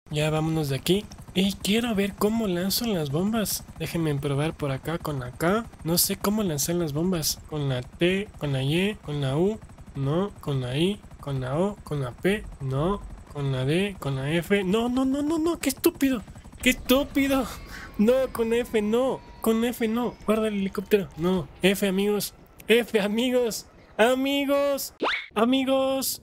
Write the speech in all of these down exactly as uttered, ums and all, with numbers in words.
Ya vámonos de aquí. Y quiero ver cómo lanzo las bombas. Déjenme probar por acá con la K. No sé cómo lanzar las bombas. Con la T, con la Y, con la U. No, con la I, con la O, con la P. No, con la D, con la F. No, no, no, no, no. Qué estúpido. Qué estúpido. No, con F no. Con F no. Guarda el helicóptero. No. F amigos. F amigos. Amigos. Amigos.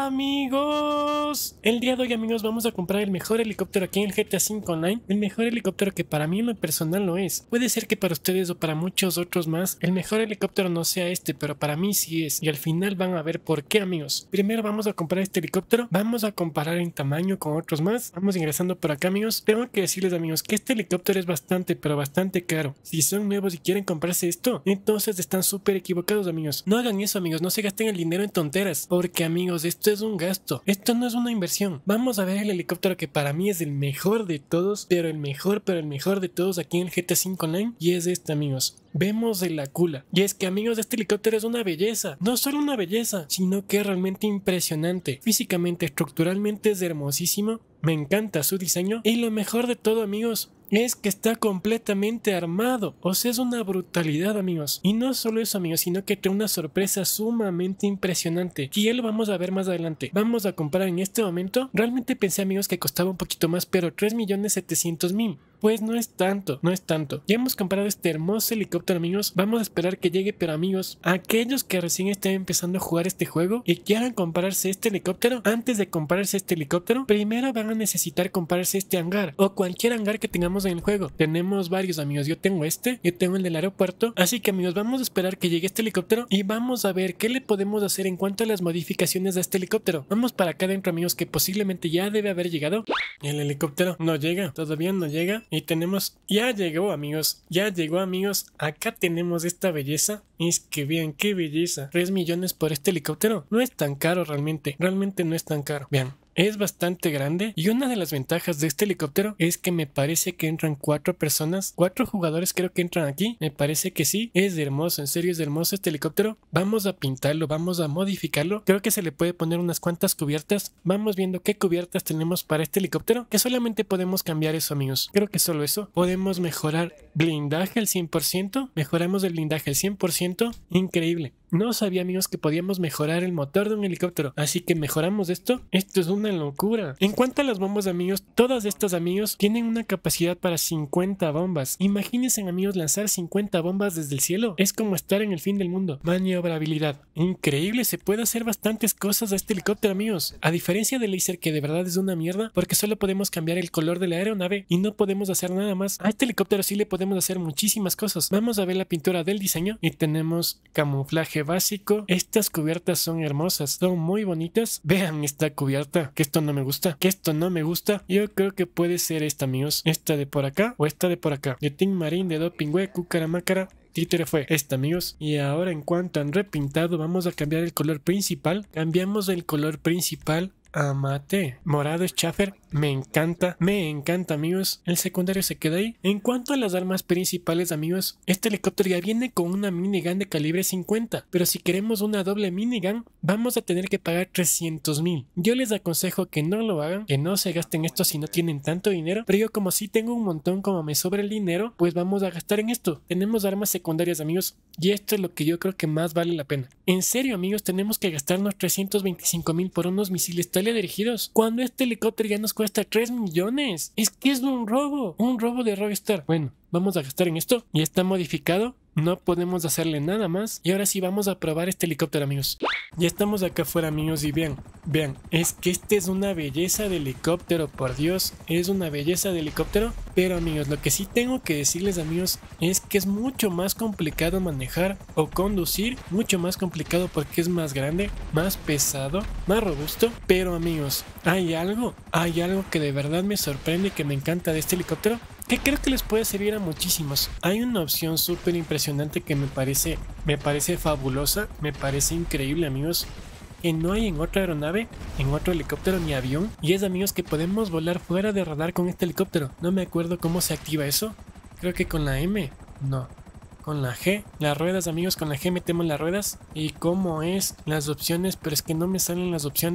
Amigos, el día de hoy amigos vamos a comprar el mejor helicóptero aquí en el G T A cinco Online. El mejor helicóptero que para mí en lo personal lo es. Puede ser que para ustedes o para muchos otros más el mejor helicóptero no sea este, pero para mí sí es. Y al final van a ver por qué amigos. Primero vamos a comprar este helicóptero. Vamos a comparar en tamaño con otros más. Vamos ingresando por acá amigos. Tengo que decirles amigos que este helicóptero es bastante pero bastante caro. Si son nuevos y quieren comprarse esto, entonces están súper equivocados amigos. No hagan eso amigos, no se gasten el dinero en tonteras. Porque amigos, esto es un gasto, esto no es una inversión. Vamos a ver el helicóptero que para mí es el mejor de todos, pero el mejor, pero el mejor de todos aquí en el G T A cinco Online, y es este amigos. Vemos el Akula, y es que amigos, este helicóptero es una belleza, no solo una belleza, sino que es realmente impresionante. Físicamente, estructuralmente es hermosísimo, me encanta su diseño, y lo mejor de todo amigos, es que está completamente armado. O sea, es una brutalidad amigos. Y no solo eso amigos, sino que trae una sorpresa sumamente impresionante, y ya lo vamos a ver más adelante. Vamos a comprar en este momento. Realmente pensé amigos que costaba un poquito más, pero tres millones setecientos mil. Pues no es tanto, no es tanto. Ya hemos comprado este hermoso helicóptero amigos. Vamos a esperar que llegue, pero amigos, aquellos que recién estén empezando a jugar este juego y quieran comprarse este helicóptero, antes de comprarse este helicóptero, primero van a necesitar comprarse este hangar o cualquier hangar que tengamos en el juego. Tenemos varios amigos, yo tengo este, yo tengo el del aeropuerto, así que amigos, vamos a esperar que llegue este helicóptero y vamos a ver qué le podemos hacer en cuanto a las modificaciones de este helicóptero. Vamos para acá adentro amigos, que posiblemente ya debe haber llegado. El helicóptero no llega, todavía no llega. Y tenemos, ya llegó amigos, ya llegó amigos, acá tenemos esta belleza. Es que vean qué belleza, tres millones por este helicóptero, no es tan caro realmente, realmente no es tan caro, vean. Es bastante grande y una de las ventajas de este helicóptero es que me parece que entran cuatro personas, cuatro jugadores creo que entran aquí, me parece que sí, es hermoso, en serio es hermoso este helicóptero. Vamos a pintarlo, vamos a modificarlo, creo que se le puede poner unas cuantas cubiertas, vamos viendo qué cubiertas tenemos para este helicóptero, que solamente podemos cambiar eso amigos, creo que solo eso. Podemos mejorar blindaje al cien por ciento, mejoramos el blindaje al cien por ciento, increíble. No sabía amigos que podíamos mejorar el motor de un helicóptero, así que mejoramos esto. Esto es una locura. En cuanto a las bombas amigos, todas estas amigos tienen una capacidad para cincuenta bombas. Imagínense amigos lanzar cincuenta bombas desde el cielo, es como estar en el fin del mundo. Maniobrabilidad, increíble, se puede hacer bastantes cosas a este helicóptero amigos. A diferencia del laser que de verdad es una mierda, porque solo podemos cambiar el color de la aeronave y no podemos hacer nada más. A este helicóptero sí le podemos hacer muchísimas cosas. Vamos a ver la pintura del diseño y tenemos camuflaje básico. Estas cubiertas son hermosas, son muy bonitas. Vean esta cubierta, que esto no me gusta, que esto no me gusta. Yo creo que puede ser esta amigos, esta de por acá o esta de por acá. De Team Marín, de Dopingüe, Cucaramácara, títere fue esta amigos. Y ahora en cuanto han repintado, vamos a cambiar el color principal. Cambiamos el color principal a mate. Morado es Schaffer. Me encanta, me encanta amigos. El secundario se queda ahí. En cuanto a las armas principales amigos, este helicóptero ya viene con una minigun de calibre cincuenta, pero si queremos una doble minigun vamos a tener que pagar trescientos mil. Yo les aconsejo que no lo hagan, que no se gasten esto si no tienen tanto dinero, pero yo como sí tengo un montón, como me sobra el dinero, pues vamos a gastar en esto. Tenemos armas secundarias amigos, y esto es lo que yo creo que más vale la pena. En serio amigos, tenemos que gastarnos trescientos veinticinco mil por unos misiles teledirigidos, cuando este helicóptero ya nos cuesta tres millones. Es que es un robo, un robo de Rockstar. Bueno, vamos a gastar en esto. Ya está modificado, no podemos hacerle nada más. Y ahora sí vamos a probar este helicóptero amigos. Ya estamos acá afuera amigos y vean, vean, es que este es una belleza de helicóptero, por Dios, es una belleza de helicóptero. Pero amigos, lo que sí tengo que decirles amigos es que es mucho más complicado manejar o conducir, mucho más complicado porque es más grande, más pesado, más robusto. Pero amigos, hay algo, hay algo que de verdad me sorprende y que me encanta de este helicóptero, que creo que les puede servir a muchísimos. Hay una opción súper impresionante que me parece, me parece fabulosa, me parece increíble amigos, que no hay en otra aeronave, en otro helicóptero ni avión, y es amigos que podemos volar fuera de radar con este helicóptero. No me acuerdo cómo se activa eso, creo que con la M, no, con la G, las ruedas amigos, con la G metemos las ruedas. Y cómo es las opciones, pero es que no me salen las opciones.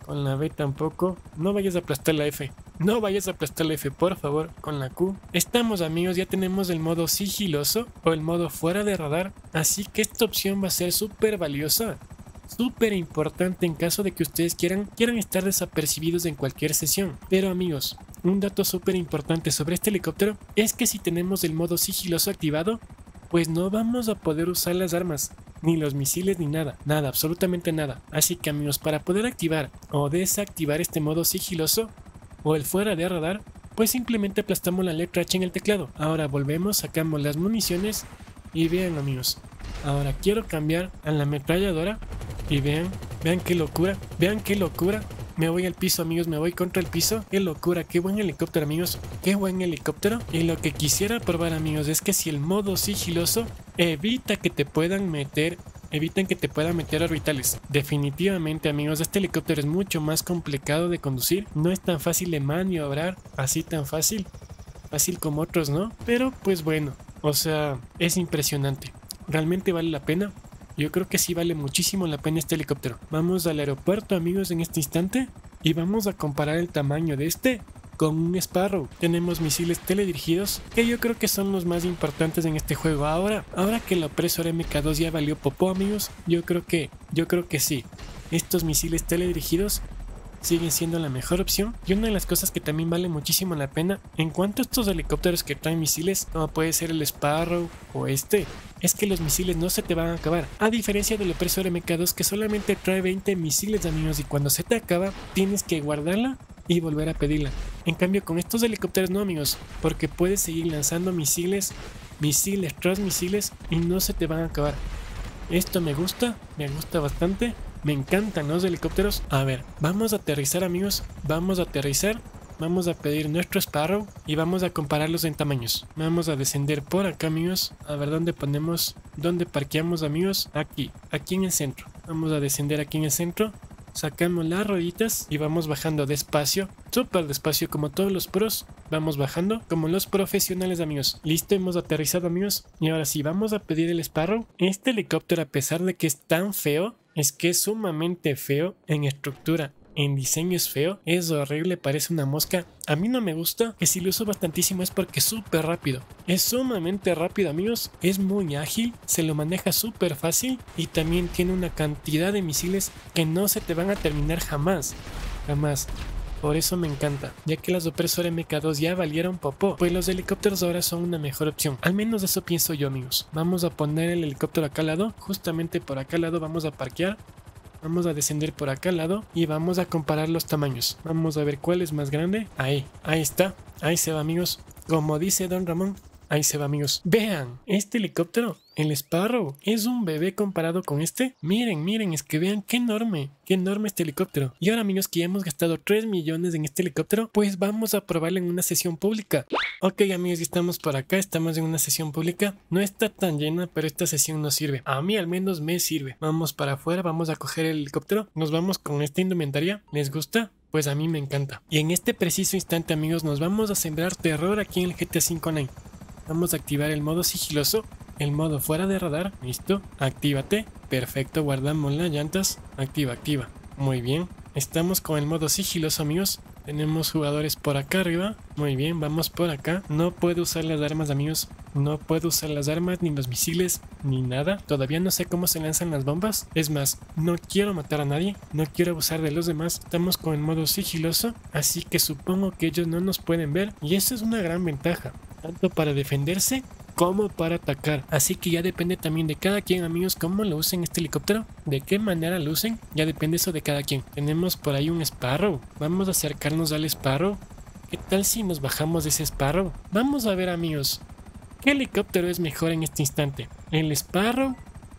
Con la B tampoco. No vayas a aplastar la F. No vayas a aplastar la F, por favor. Con la Q. Estamos, amigos, ya tenemos el modo sigiloso o el modo fuera de radar. Así que esta opción va a ser súper valiosa. Súper importante en caso de que ustedes quieran, quieran estar desapercibidos en cualquier sesión. Pero, amigos, un dato súper importante sobre este helicóptero es que si tenemos el modo sigiloso activado, pues no vamos a poder usar las armas, ni los misiles, ni nada, nada, absolutamente nada. Así que, amigos, para poder activar o desactivar este modo sigiloso o el fuera de radar, pues simplemente aplastamos la letra H en el teclado. Ahora volvemos, sacamos las municiones y vean, amigos, ahora quiero cambiar a la ametralladora y vean, vean qué locura, vean qué locura. Me voy al piso, amigos, me voy contra el piso. Qué locura, qué buen helicóptero, amigos. Qué buen helicóptero. Y lo que quisiera probar, amigos, es que si el modo sigiloso evita que te puedan meter, evitan que te puedan meter orbitales. Definitivamente, amigos, este helicóptero es mucho más complicado de conducir. No es tan fácil de maniobrar, así tan fácil. Fácil como otros, ¿no? Pero, pues bueno, o sea, es impresionante. Realmente vale la pena. Yo creo que sí vale muchísimo la pena este helicóptero. Vamos al aeropuerto, amigos, en este instante y vamos a comparar el tamaño de este con un Sparrow. Tenemos misiles teledirigidos que yo creo que son los más importantes en este juego. Ahora, ahora que el opresor M K dos ya valió popó, amigos, yo creo que, yo creo que sí. Estos misiles teledirigidos siguen siendo la mejor opción. Y una de las cosas que también vale muchísimo la pena en cuanto a estos helicópteros que traen misiles, como puede ser el Sparrow o este, es que los misiles no se te van a acabar, a diferencia del opresor M K dos que solamente trae veinte misiles, amigos, y cuando se te acaba tienes que guardarla y volver a pedirla. En cambio con estos helicópteros no, amigos, porque puedes seguir lanzando misiles, misiles tras misiles y no se te van a acabar. Esto me gusta, me gusta bastante. Me encantan los helicópteros. A ver, vamos a aterrizar, amigos. Vamos a aterrizar. Vamos a pedir nuestro Sparrow y vamos a compararlos en tamaños. Vamos a descender por acá, amigos. A ver dónde ponemos, dónde parqueamos, amigos. Aquí, aquí en el centro. Vamos a descender aquí en el centro. Sacamos las rueditas y vamos bajando despacio, súper despacio como todos los pros. Vamos bajando como los profesionales, amigos. Listo, hemos aterrizado, amigos. Y ahora sí, vamos a pedir el Sparrow. Este helicóptero, a pesar de que es tan feo, es que es sumamente feo en estructura. En diseño es feo, es horrible, parece una mosca. A mí no me gusta, que si lo uso bastantísimo es porque es súper rápido. Es sumamente rápido, amigos, es muy ágil, se lo maneja súper fácil y también tiene una cantidad de misiles que no se te van a terminar jamás, jamás. Por eso me encanta, ya que las opresor M K dos ya valieron popó, pues los helicópteros ahora son una mejor opción. Al menos eso pienso yo, amigos. Vamos a poner el helicóptero acá al lado, justamente por acá al lado vamos a parquear. Vamos a descender por acá al lado y vamos a comparar los tamaños. Vamos a ver cuál es más grande. Ahí, ahí está. Ahí se va, amigos. Como dice Don Ramón, ahí se va, amigos. Vean, este helicóptero, el Sparrow, es un bebé comparado con este. Miren, miren, es que vean qué enorme, qué enorme este helicóptero. Y ahora, amigos, que ya hemos gastado tres millones en este helicóptero, pues vamos a probarlo en una sesión pública. Ok, amigos, ya estamos por acá, estamos en una sesión pública. No está tan llena, pero esta sesión nos sirve. A mí al menos me sirve. Vamos para afuera, vamos a coger el helicóptero. Nos vamos con esta indumentaria. ¿Les gusta? Pues a mí me encanta. Y en este preciso instante, amigos, nos vamos a sembrar terror aquí en el G T A cinco Online. Vamos a activar el modo sigiloso, el modo fuera de radar. Listo, actívate. Perfecto, guardamos las llantas. Activa, activa. Muy bien. Estamos con el modo sigiloso, amigos. Tenemos jugadores por acá arriba. Muy bien, vamos por acá. No puedo usar las armas, amigos. No puedo usar las armas, ni los misiles, ni nada. Todavía no sé cómo se lanzan las bombas. Es más, no quiero matar a nadie. No quiero abusar de los demás. Estamos con el modo sigiloso, así que supongo que ellos no nos pueden ver. Y eso es una gran ventaja, tanto para defenderse como para atacar. Así que ya depende también de cada quien, amigos, cómo lo usen este helicóptero, de qué manera lo usen, ya depende eso de cada quien. Tenemos por ahí un Sparrow. Vamos a acercarnos al Sparrow. ¿Qué tal si nos bajamos de ese Sparrow? Vamos a ver, amigos, ¿qué helicóptero es mejor en este instante? ¿El Sparrow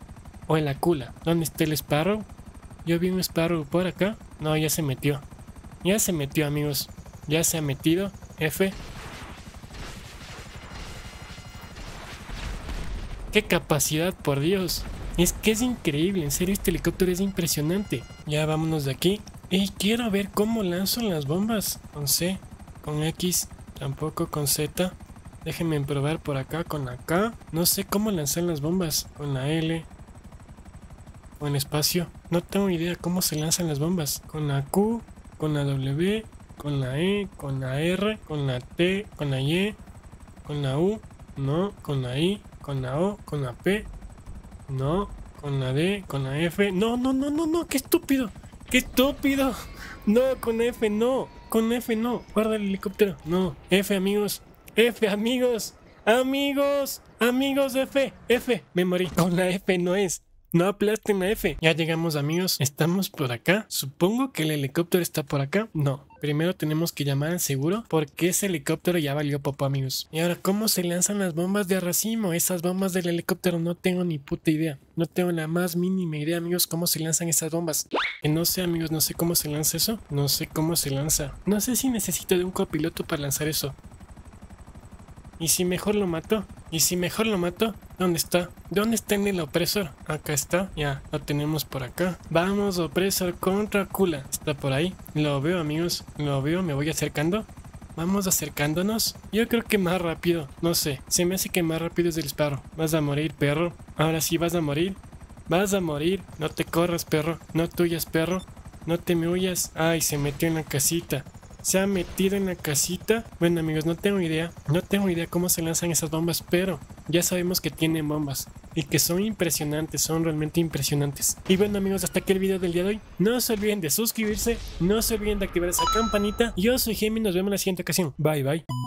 o el Aquila? ¿Dónde está el Sparrow? Yo vi un Sparrow por acá. No, ya se metió. Ya se metió, amigos. Ya se ha metido. F. ¡Qué capacidad, por Dios! Es que es increíble, en serio, este helicóptero es impresionante. Ya vámonos de aquí. Y quiero ver cómo lanzo las bombas. Con C, con X, tampoco con Z. Déjenme probar por acá con la K. No sé cómo lanzar las bombas. Con la L, con espacio. No tengo idea cómo se lanzan las bombas. Con la Q, con la W, con la E, con la R, con la T, con la Y, con la U, no, con la I, con la O, con la P, no, con la D, con la F. No, no, no, no, no, qué estúpido. ¡Qué estúpido! No, con F no. Con F no. Guarda el helicóptero. No. F, amigos. F, amigos. Amigos. Amigos, F. F. Me morí. Con la F no es. No aplasten la F. Ya llegamos, amigos. Estamos por acá. Supongo que el helicóptero está por acá. No. Primero tenemos que llamar al seguro porque ese helicóptero ya valió popó, amigos. Y ahora, ¿cómo se lanzan las bombas de racimo? Esas bombas del helicóptero no tengo ni puta idea. No tengo la más mínima idea, amigos, cómo se lanzan esas bombas. Que no sé, amigos, no sé cómo se lanza eso. No sé cómo se lanza. No sé si necesito de un copiloto para lanzar eso. ¿Y si mejor lo mato? ¿Y si mejor lo mato? ¿Dónde está? ¿Dónde está en el opresor? Acá está. Ya, lo tenemos por acá. Vamos, opresor contra Kula. Está por ahí. Lo veo, amigos. Lo veo. Me voy acercando. Vamos acercándonos. Yo creo que más rápido. No sé. Se me hace que más rápido es el disparo. Vas a morir, perro. Ahora sí vas a morir. Vas a morir. No te corras, perro. No tuyas, perro. No te me huyas. Ay, se metió en la casita. Se ha metido en la casita. Bueno, amigos, no tengo idea. No tengo idea cómo se lanzan esas bombas, pero ya sabemos que tienen bombas y que son impresionantes, son realmente impresionantes. Y bueno, amigos, hasta aquí el video del día de hoy. No se olviden de suscribirse, no se olviden de activar esa campanita. Yo soy Gemi, nos vemos en la siguiente ocasión. Bye, bye.